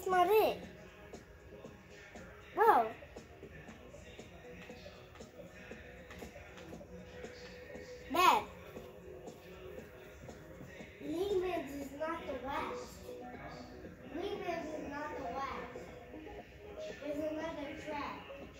not it. No. Dad. Lehman's is not the West. Lehman's is not the West. There's another track.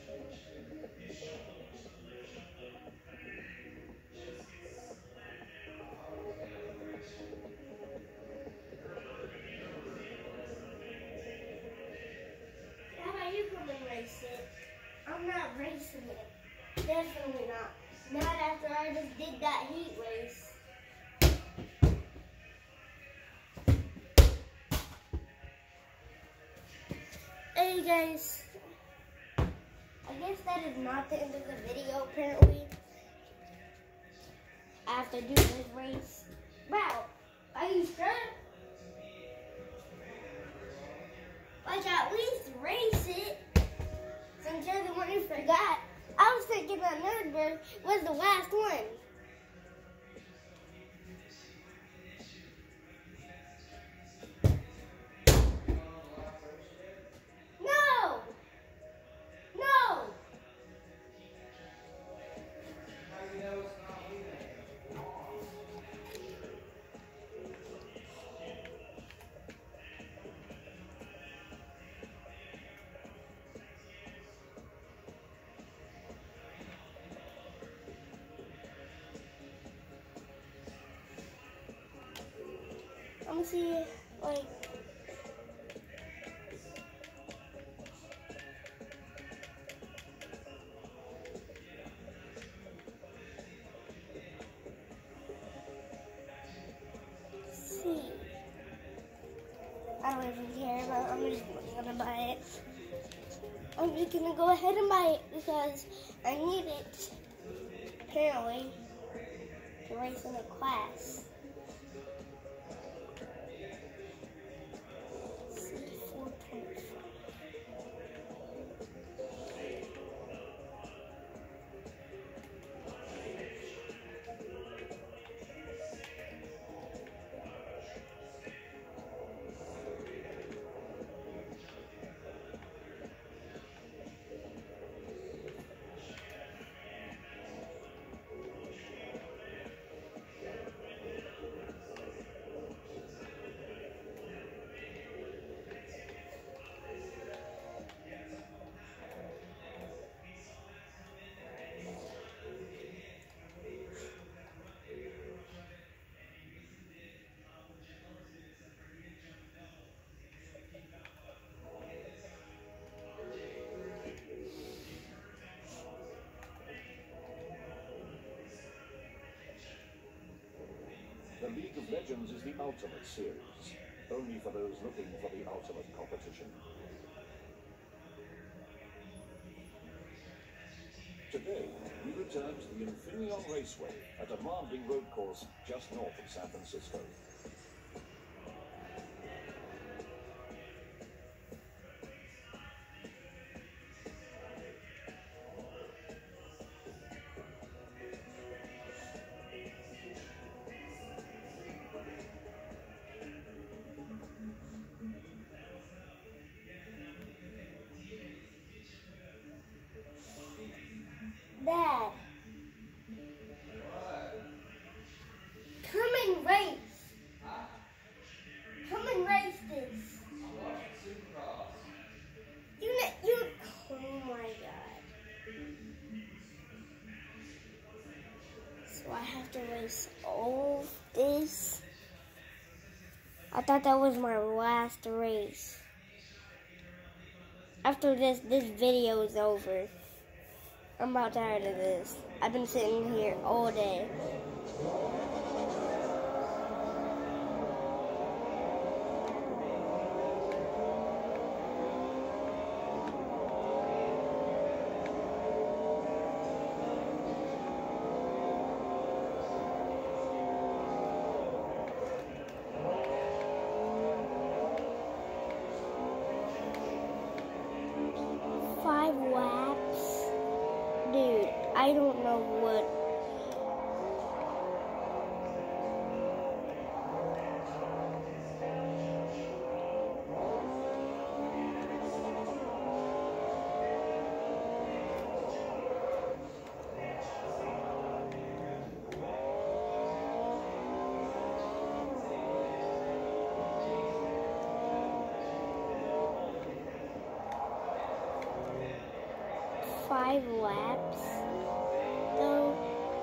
How about you come and race it? I'm not racing it. Definitely not. Not after I just did that heat race. Hey guys. I guess that is not the end of the video apparently. I have to do this race. Wow. Are you sure? Like at least race it. Since you're the one who forgot. I was thinking that Nerdburg was the last one. No! No! I'm gonna see, like, see. I don't even care, but I'm just gonna buy it. I'm just gonna go ahead and buy it because I need it, apparently, to race in a class. The League of Legends is the ultimate series, only for those looking for the ultimate competition. Today, we return to the Infineon Raceway, a demanding road course just north of San Francisco. Dad. Come and race. Come and race this. Oh my God. So I have to race all this. I thought that was my last race. After this video is over. I'm about tired of this. I've been sitting here all day. Dude, I don't know what. 5 laps, though.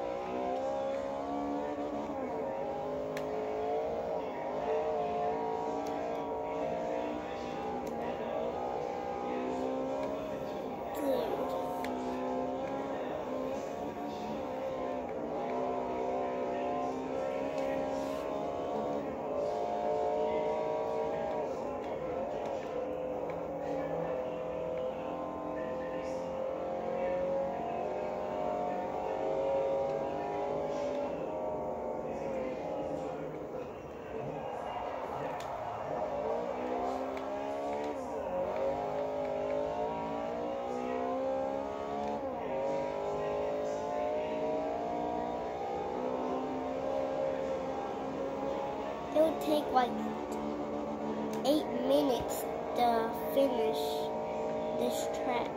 It'll take like 8 minutes to finish this track.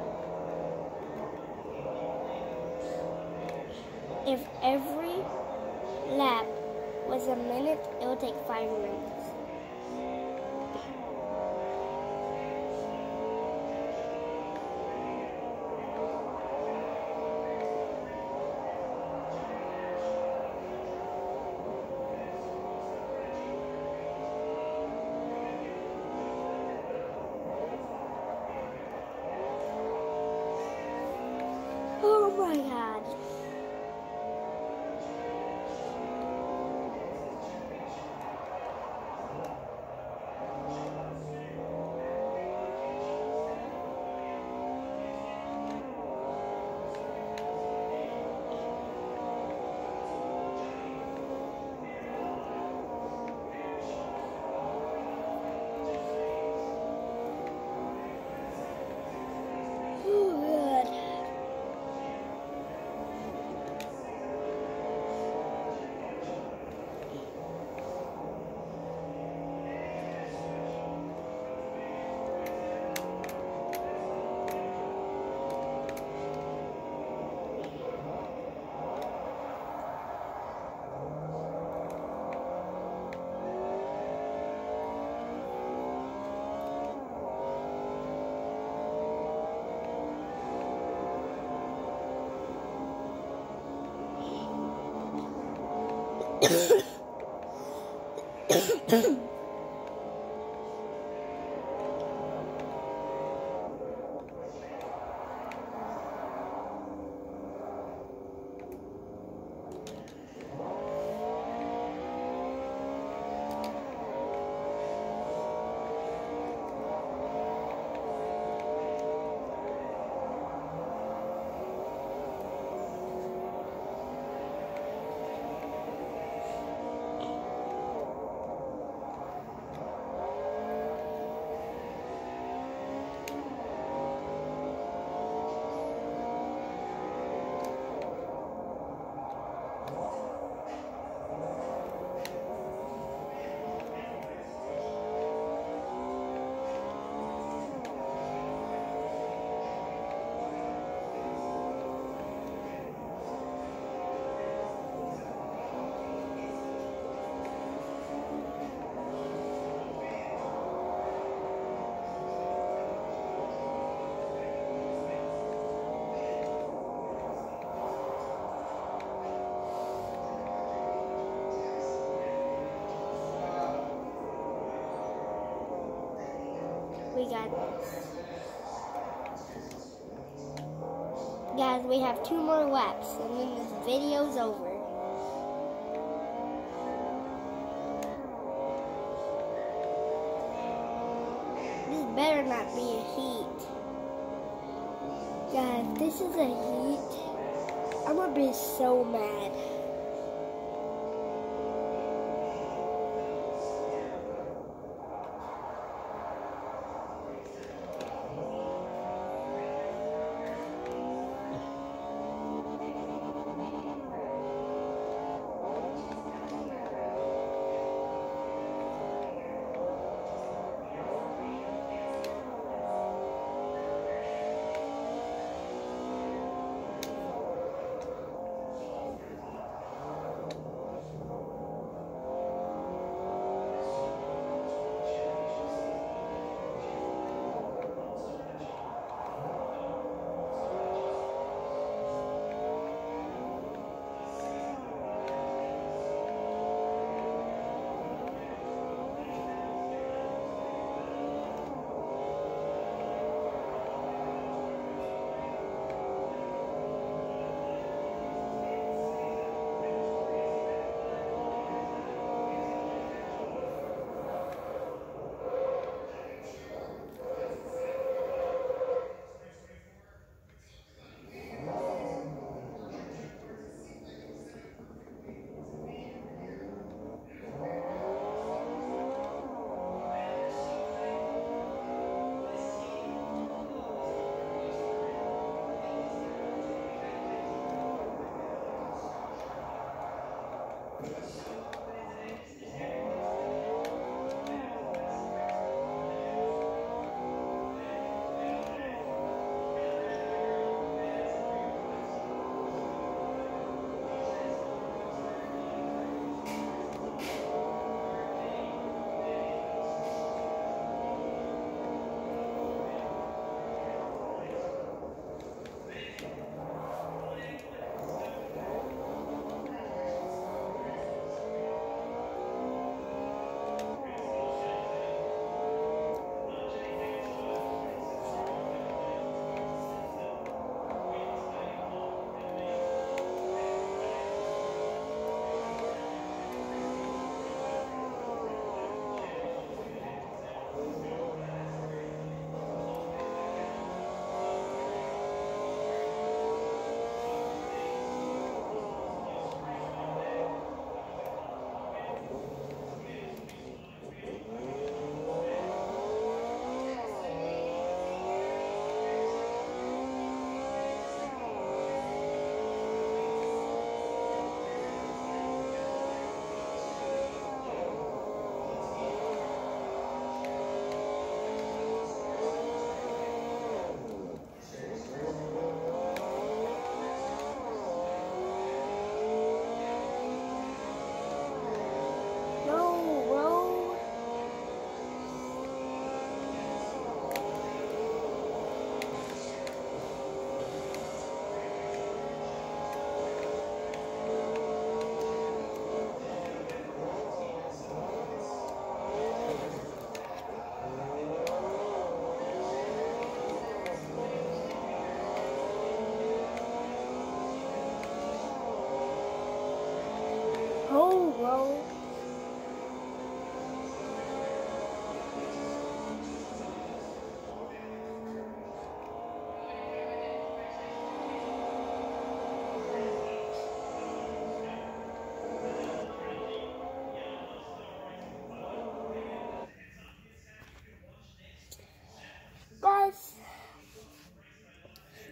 If every lap was a minute, it would take 5 minutes. Oh my God. We got this. Guys, we have 2 more laps and then this video's over. This better not be a heat. Guys, this is a heat. I'm gonna be so mad.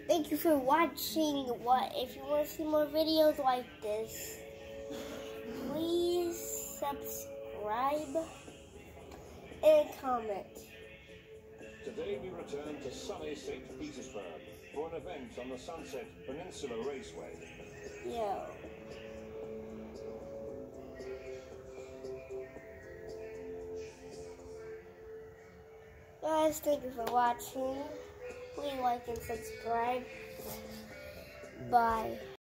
Thank you for watching. If you want to see more videos like this, please subscribe and comment. Today we return to sunny St. Petersburg for an event on the Sunset Peninsula Raceway. Yo. Guys, thank you for watching. Please like and subscribe. Bye.